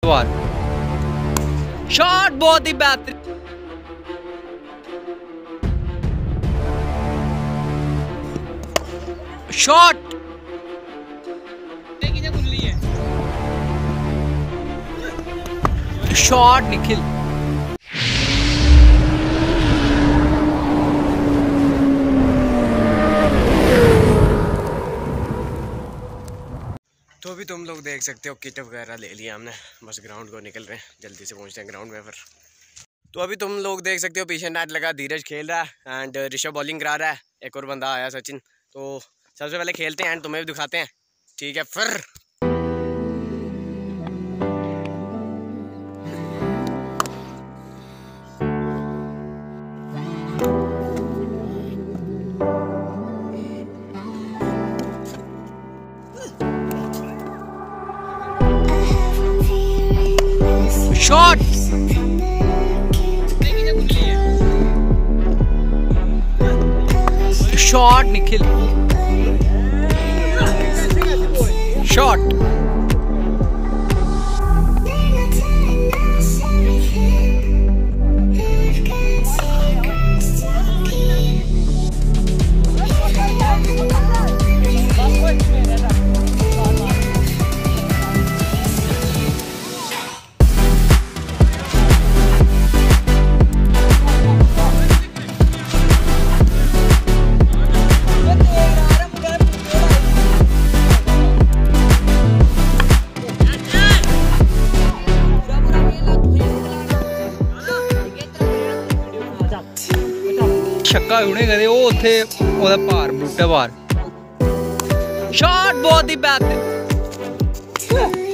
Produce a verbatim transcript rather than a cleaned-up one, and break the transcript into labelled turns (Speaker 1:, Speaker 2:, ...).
Speaker 1: Shot बहुत ही बेहतरीन। Shot shot Nikhil.
Speaker 2: तो अभी तुम लोग देख सकते हो किट वगैरह ले लिया हमने, बस ग्राउंड को निकल रहे हैं, जल्दी से पहुंचते हैं ग्राउंड में फिर। तो अभी तुम लोग देख सकते हो पीछे नेट लगा, धीरज खेल रहा है एंड ऋषभ बॉलिंग करा रहा है, एक और बंदा आया सचिन। तो सबसे पहले खेलते हैं एंड तुम्हें भी दिखाते हैं, ठीक है फिर।
Speaker 1: Shot shot Nikhil. शॉट छक्का उन्हें करे वो उथे ओदा भार बूटे भार। शॉट बहुत ही बेहतरीन।